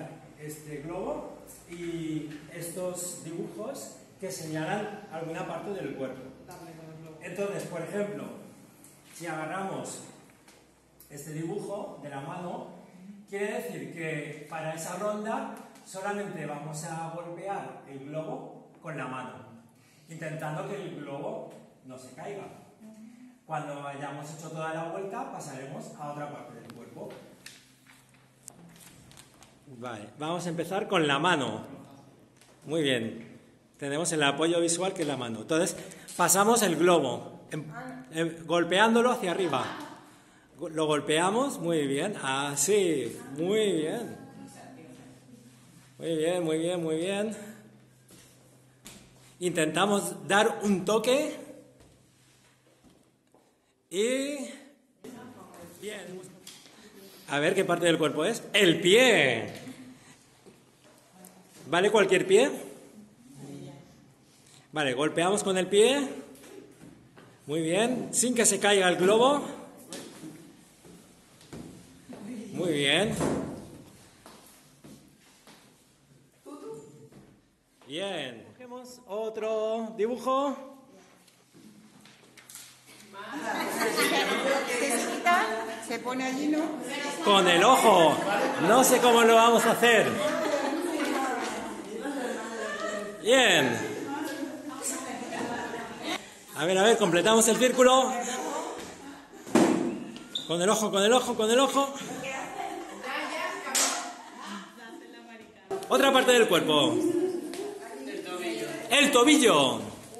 dibujar este globo y estos dibujos que señalan alguna parte del cuerpo. Entonces, por ejemplo, si agarramos este dibujo de la mano, quiere decir que para esa ronda solamente vamos a golpear el globo con la mano, intentando que el globo no se caiga. Cuando hayamos hecho toda la vuelta, pasaremos a otra parte del cuerpo. Vale, vamos a empezar con la mano. Muy bien. Tenemos el apoyo visual que es la mano. Entonces, pasamos el globo, golpeándolo hacia arriba. Lo golpeamos, muy bien. Así, muy bien. Muy bien, muy bien, muy bien. Intentamos dar un toque. Y... bien. A ver qué parte del cuerpo es. ¡El pie! ¿Vale cualquier pie? Vale, golpeamos con el pie. Muy bien. Sin que se caiga el globo. Muy bien. Bien. Cogemos otro dibujo. Se pone allí, ¿no? Con el ojo. No sé cómo lo vamos a hacer. Bien. A ver, completamos el círculo. Con el ojo, con el ojo, con el ojo. Otra parte del cuerpo. El tobillo.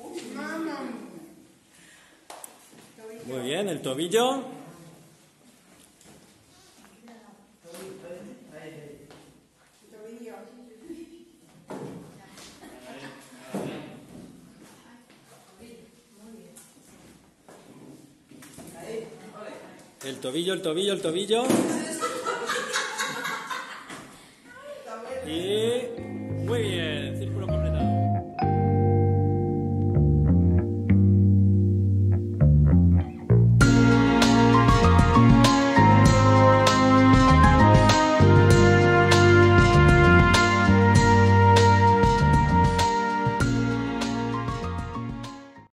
Muy bien, el tobillo. El tobillo, el tobillo, el tobillo. Y muy bien.